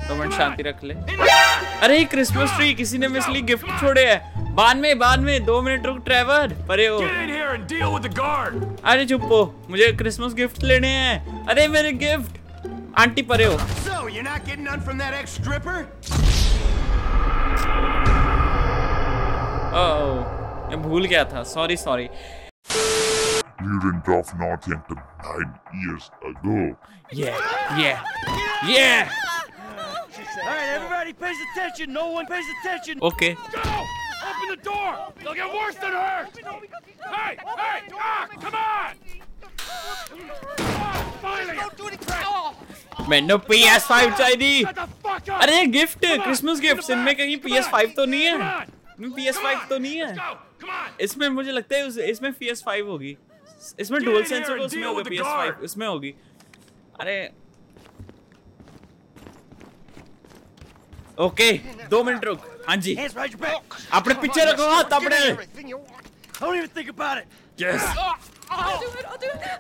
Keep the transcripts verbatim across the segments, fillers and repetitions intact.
तो मन शांति रख ले। अरे क्रिसमस ट्री किसी ने मिसली गिफ्ट छोड़े हैं। बाद में बाद में दो मिनट रुक ट्रेवर, परे हो। अरे चुप हो, मुझे क्रिसमस गिफ्ट लेने हैं। अरे मेरे गिफ्ट, आंटी परे हो। So, you're not getting none from that ex-stripper? ओह, मैं भूल गया था, sorry sorry. Student of Northampton nine years ago. Yeah, yeah, yeah. All right, everybody pays attention. No one pays attention. Okay. Go! Open the door! They'll get worse than hurt! Hey! Hey! Ah! Come on! Oh, finally! मैंने P S five चाहिए। Shut the fuck up! अरे gift, Christmas gift, इनमें कहीं P S five तो नहीं है? इनमें P S five तो नहीं है? इसमें मुझे लगता है इसमें पी एस फाइव होगी। इसमें डुअल सेंसर तो उसमें होगा, पी एस फाइव इसमें होगी। अरे ओके, दो मिनट रुक। हाँ जी, अपने पीछे रखो हाथ अपने। Don't even think about it. Yes. I'll do it. I'll do it.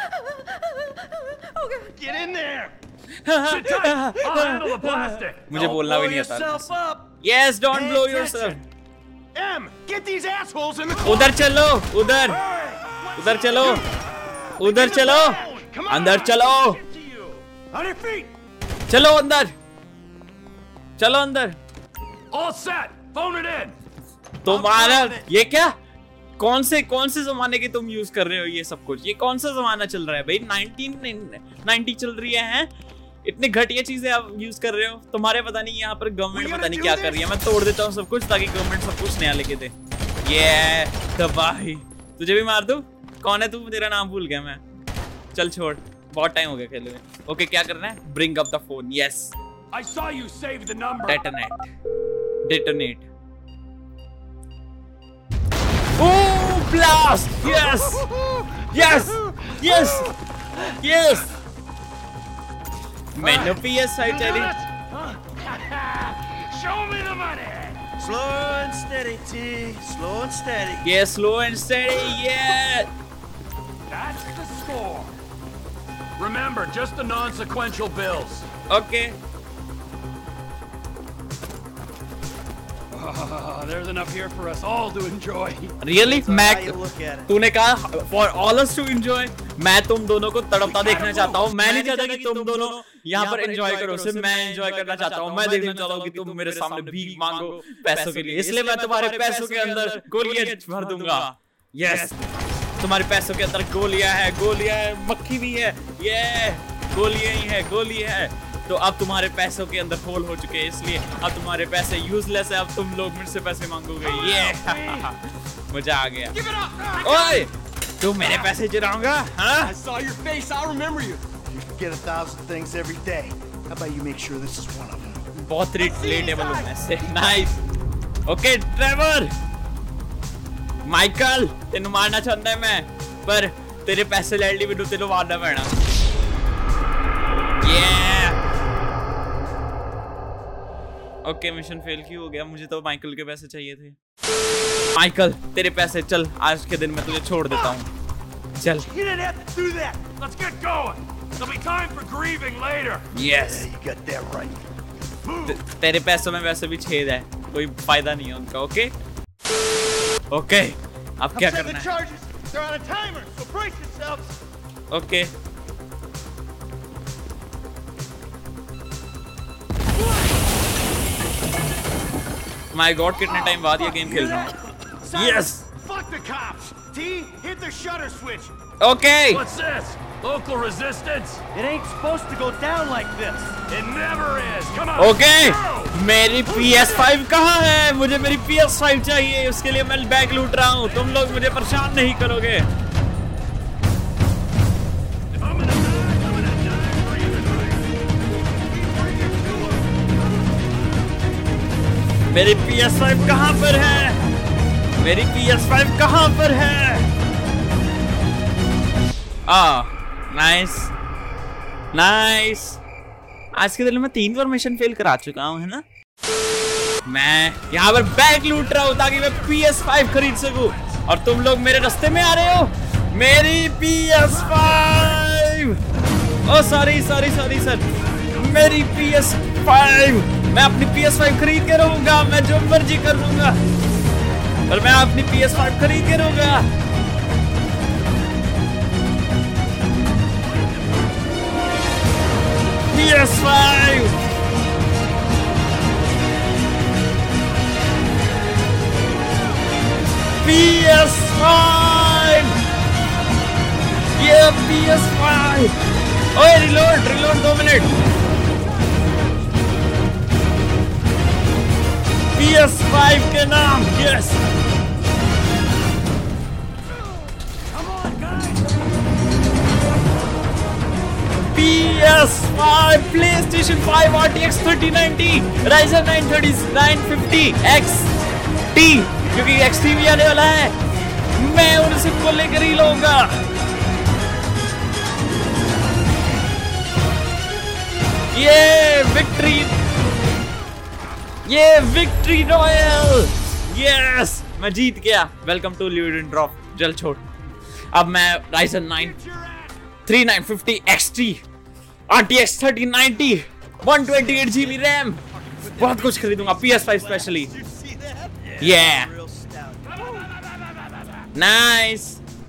Okay. Get in there. Sit tight! I'll handle the plastic! मुझे बोलना भी नहीं आता। Yourself up. Yes, don't blow yourself. Em, get these assholes in the उधर चलो, उधर, उधर चलो, उधर चलो, अंदर चलो, On your feet. चलो अंदर, चलो अंदर। All set! Phone it in! तुम्हारा ये क्या, कौन से कौन से जमाने के तुम यूज कर रहे हो ये सब कुछ? ये कौन सा जमाना चल रहा है भाई? नाइनटीन नाइंटी चल रही है, हैं? इतनी घटिया चीजें आप यूज कर रहे हो। तुम्हारे पता नहीं यहाँ पर गवर्नमेंट पता नहीं क्या कर रही है। मैं तोड़ देता हूँ सब कुछ ताकि गवर्नमेंट सब कुछ नया लेके दे। ये तबाही, तुझे भी मार दूं? कौन है तू? तेरा नाम भूल गया मैं। चल छोड़, बहुत टाइम हो गया खेले हुए। ओके, क्या करना है? Bring up the phone. Yes, I saw you save the number! Detonate, detonate. Oh, blast! Yes! Yes! Yes! Yes! मैंने पी एस फाइव चाहिए। Show me the money! Slow and steady, T. Slow and steady. Yeah, slow and steady. Yeah. That's the score! Remember, just the non-sequential bills. Okay. Oh, there's enough here for us all to enjoy. Really? So how मैं, you look at it. तूने कहा for all us to enjoy. मैं तुम दोनों को तड़पता देखना चाहता हूँ। मैं नहीं चाहता कि तुम दोनों यहाँ पर एंजॉय करो, सिर्फ मैं एंजॉय करना चाहता हूँ। मैं देखना चाहता हूँ कि तुम मेरे सामने भीख मांगो पैसों के लिए। इसलिए मैं तुम्हारे पैसों के अंदर गोलियां भर दूंगा। यस, तुम्हारे पैसों के अंदर गोलियां है, गोलियां है, मक्खी भी है। ये गोलियां ही है, गोली है। तो अब तुम्हारे पैसों के अंदर होल हो चुके हैं, इसलिए अब तुम्हारे पैसे यूजलेस है। अब तुम लोग मुझसे पैसे मांगोगे। ये मजा आ गया। ओए, तू मेरे पैसे चुराऊंगा? हाँ? I saw your face. I'll remember you. You forget a thousand things every day. How about you make sure this is one of them? बहुत रिलेटेबल हूँ मैं से। नाइस। ओके ट्रेवर, माइकल, तेनू मारना चाहता है मैं, पर तेरे पैसे ले ली मैनू तेनू मारना पैना। ओके, मिशन फेल क्यों हो गया? मुझे तो माइकल के पैसे चाहिए थे। माइकल, तेरे पैसे, चल आज के दिन मैं तुझे छोड़ देता हूँ। चल। You didn't have to do that. Let's get going. There'll be time for grieving later. Yes. Yeah, you got that right. ते, तेरे पैसों में वैसे भी छेद है, कोई फायदा नहीं है उनका। ओके ओके, अब क्या करना है? They're on a timer, so brace yourselves. Okay, my god, कितने टाइम बाद ये गेम खेल रहा हूँ। Yes, Fuck the cops. T, hit the shutter switch. Okay. What's this? Local resistance? It ain't supposed to go down like this. It never is. Come on. Okay, मेरी P S five कहाँ है? मुझे मेरी P S five चाहिए, उसके लिए मैं bag लूट रहा हूँ। तुम लोग मुझे परेशान नहीं करोगे। मेरी पी एस फाइव कहाँ पर है? मेरी पी एस फाइव कहाँ पर है? Ah, nice, nice. आज के दिन में तीन बार मिशन फेल करा चुका हूँ, है ना? मैं यहाँ पर बैग लूट रहा हूँ ताकि मैं पी एस फाइव खरीद सकूँ, और तुम लोग मेरे रास्ते में आ रहे हो। मेरी P S five, oh sorry sorry sorry sir, मेरी पी एस फाइव। मैं अपनी पी एस फाइव खरीद के रहूंगा, मैं जो मर्जी कर लूंगा, पर मैं अपनी पी एस फाइव खरीद के रहूंगा। P S five P S five ये पी एस फाइव। ओए रिलोड रिलोड दो मिनट। पी एस फाइव के नाम yes. P S five PlayStation five R T X thirty ninety Ryzen nine thirty nine fifty X T, क्योंकि X T भी आने वाला है, मैं उन सबको लेकर ही लूंगा। ये विक्ट्री, ये विक्ट्री रॉयल यस, मैं जीत गया। वेलकम टू ल्यूडेन ड्रॉप जल छोड़। अब मैं Ryzen nine thirty-nine fifty X T R T X thirty ninety one twenty-eight G B RAM बहुत कुछ खरीदूंगा P S five specially. Yeah nice।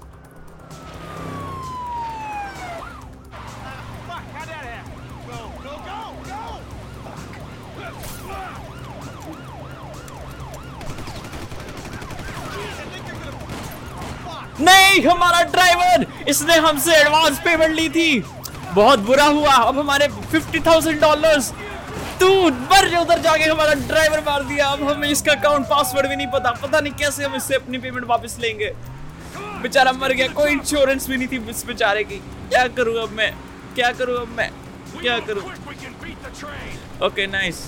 नहीं, हमारा ड्राइवर, इसने हमसे एडवांस पेमेंट ली थी, बहुत बुरा हुआ। अब हमारे फिफ्टी थाउजेंड डॉलर्स तू मर उधर जाके हमारा ड्राइवर मार दिया। अब हमें इसका अकाउंट पासवर्ड भी नहीं पता, पता नहीं कैसे हम इससे अपनी पेमेंट वापस लेंगे। बेचारा मर गया, कोई इंश्योरेंस भी नहीं थी इस बेचारे की। क्या करूं अब मैं, क्या करूं अब मैं, क्या करूं? Okay nice.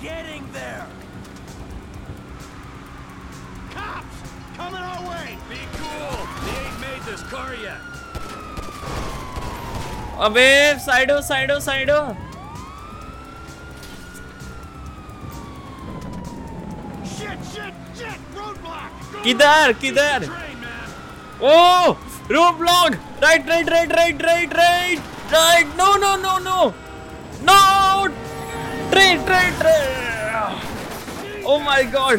Coming our way. Be cool. They ain't made this car yet. अबे साइड हो, साइड हो, साइड हो। Shit, shit, shit. Roadblock. किधर किधर? Oh roadblock. Right right right right right right right. No no no no no. Train train train. Oh my god.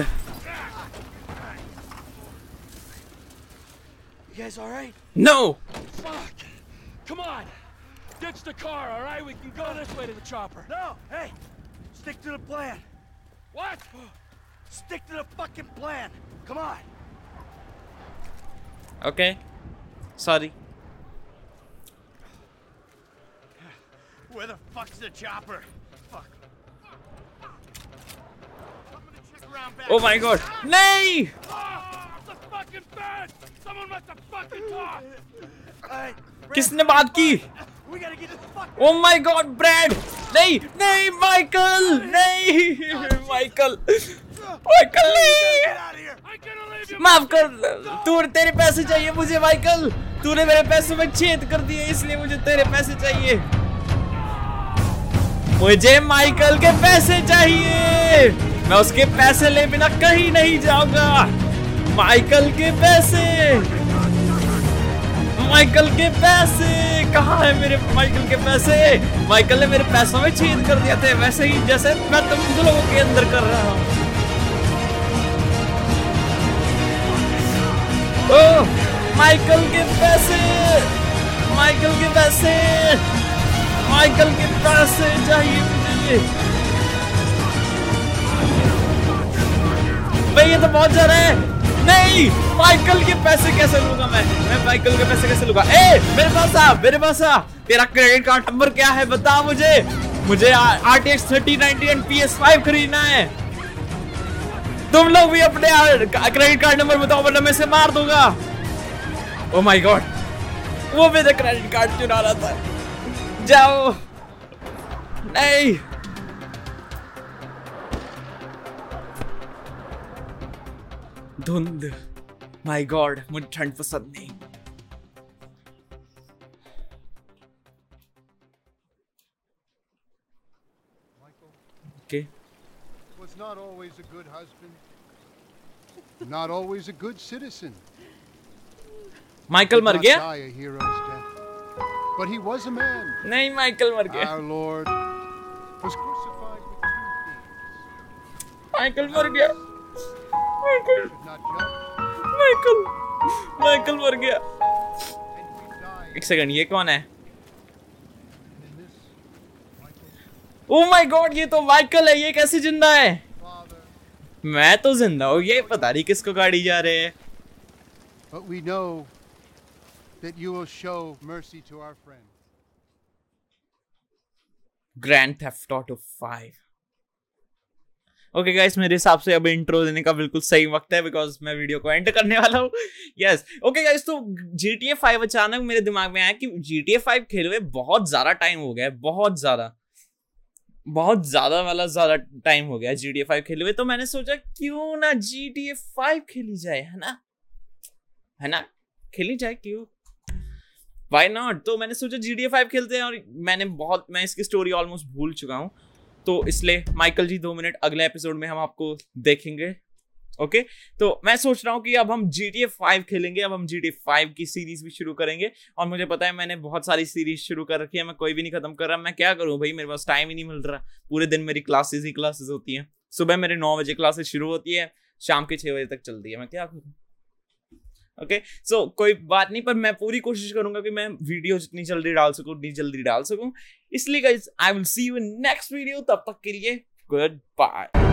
You guys all right? No. Fuck. Come on. Ditch the car, all right? We can go this way to the chopper. No. Hey, stick to the plan. What? Stick to the fucking plan. Come on. Okay. Sorry. Where the fuck's the chopper? Fuck. I'm gonna check around back. Oh my god. नहीं. Oh, the fucking bed! Someone must have fucking talked! Alright. किसने बात की? We gotta get this fuck. Oh my god, Brad. नहीं नहीं Michael, नहीं Michael, Michael नहीं। Get out of here. I'm gonna leave you! माफ कर, तू तेरे पैसे चाहिए मुझे माइकल। तूने मेरे पैसों में छेद कर दिए, इसलिए मुझे तेरे पैसे चाहिए। मुझे माइकल के पैसे चाहिए। मैं उसके पैसे ले बिना कहीं नहीं जाऊंगा। माइकल के पैसे, माइकल के पैसे कहाँ है मेरे? माइकल के पैसे, माइकल ने मेरे पैसों में छेद कर दिया थे, वैसे ही जैसे मैं तुम लोगों के अंदर कर रहा हूँ। ओह माइकल के पैसे, माइकल के पैसे, माइकल के पैसे चाहिए मुझे। भाई ये तो बहुत ज्यादा है। नहीं, माइकल के पैसे कैसे लूंगा मैं? मैं माइकल के पैसे कैसे लूंगा? ए मेरे पास आ, मेरे पास आ। तेरा क्रेडिट कार्ड नंबर क्या है बता मुझे। मुझे R T X thirty ninety and P S five खरीदना है। तुम लोग भी अपने क्रेडिट कार्ड नंबर बताओ वरना मैं इसे मार दूंगा। ओह माय गॉड, वो मेरा क्रेडिट कार्ड चुरा रहा था। जाओ। नहीं धुंध, माय गॉड, मुझे ठंड पसंद नहीं। Okay. Was not always a good husband, not always a good citizen. Michael Did मर not गया? die a hero's death, but he was a man. नहीं, माइकल मर गया। Our Lord was crucified with Michael मर गया। Michael Should not judge. Michael Michael मर गया। And we die. एक सेकंड, ये कौन है? And in this, Michael, oh my god, ये तो माइकल है। ये कैसे जिंदा है? Father. मैं तो जिंदा हूँ, ये पता नहीं किसको गाड़ी जा रहे हैं। But we know that you will show mercy to our friend. Grand theft auto five. Okay guys, मेरे हिसाब से अब इंट्रो देने का बिल्कुल सही वक्त है, बिकॉज मैं वीडियो को एंड करने वाला हूँ। यस, ओके गाइस, तो जी टी ए फाइव अचानक मेरे दिमाग में आया कि जी टी ए फाइव खेले हुए बहुत ज्यादा टाइम हो गया है, बहुत ज्यादा बहुत ज्यादा वाला ज्यादा टाइम हो गया जी टी ए फाइव खेले हुए। तो मैंने सोचा क्यों ना जी टी ए फाइव खेली जाए, है ना है ना खेली जाए, क्यों, व्हाई नॉट। तो मैंने सोचा जी टी ए फाइव खेलते हैं, और मैंने बहुत मैं इसकी स्टोरी ऑलमोस्ट भूल चुका हूँ, तो इसलिए माइकल जी दो मिनट अगले एपिसोड में हम आपको देखेंगे। ओके, तो मैं सोच रहा हूँ कि अब हम जी टी ए फाइव खेलेंगे, अब हम जी टी ए फाइव की सीरीज भी शुरू करेंगे। और मुझे पता है मैंने बहुत सारी सीरीज शुरू कर रखी है, मैं कोई भी नहीं खत्म कर रहा। मैं क्या करूँ भाई, मेरे पास टाइम ही नहीं मिल रहा। पूरे दिन मेरी क्लासेस ही क्लासेस होती हैं। सुबह मेरे नौ बजे क्लासेस शुरू होती है, शाम के छः बजे तक चलती है। मैं क्या करूँ? ओके, सो कोई बात नहीं, पर मैं पूरी कोशिश करूंगा कि मैं वीडियो जितनी जल्दी डाल सकूं उतनी जल्दी डाल सकूं। इसलिए guys, I will see you in next video. तब तक के लिए गुड बाय।